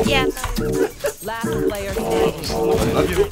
Yeah. Last player standing. Love you.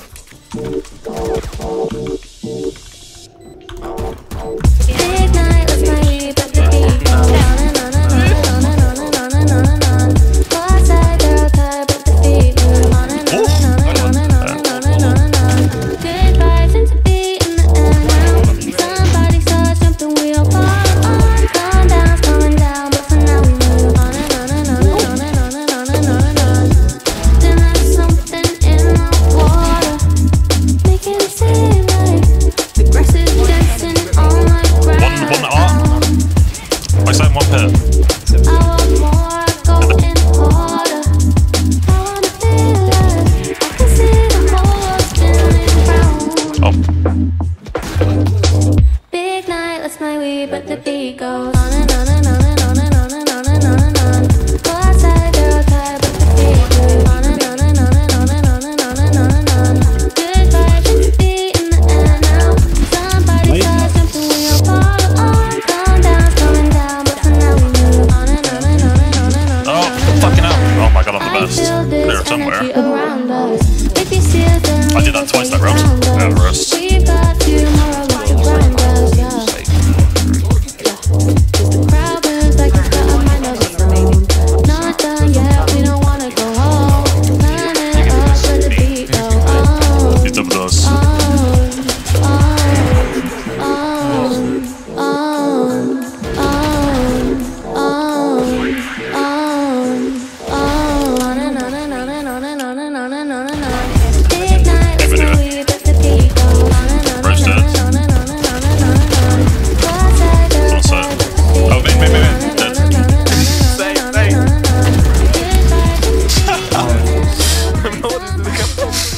Big night, let's my weed, but the beat go on and on and on and on and on and on and on and on. What's that girl type, but the beat move on and on and on and on and on and on and on and on. Good vibes into beat in the air now. Somebody starts jumping, we all follow on. Calm down, slowing down, but for now we move on and on and on and on and on and on and on and on. Then there's something in the water, making it seem like aggressive dancing on my ground. One art. I said one pit. I want more, I go in harder. I wanna feel like I can see the whole world spinning round. Oh. Big night, let's my weed, but the beat goes on and on and on and on and on and on and on and on. What's that girl type, but the beat goes on and on and on and on and on and on and on and on. Good vibes and the beat in the air now. Somebody starts jumping, we all follow on. Calm down, slowing down, but for now we move on and on and on and on and on. Oh, fucking hell. Oh my god, I'm the best. I feel There this somewhere. energy around us. If you see us, then I did that twice that round. Yeah, the rest. we've got tomorrow with the grind us, yeah. Cause the crowd moves like it's got a mind of its own. Not done yet, we don't wanna go home. Turn it up, let the beat go on. He's done with us. Oh, me. Dead. Same.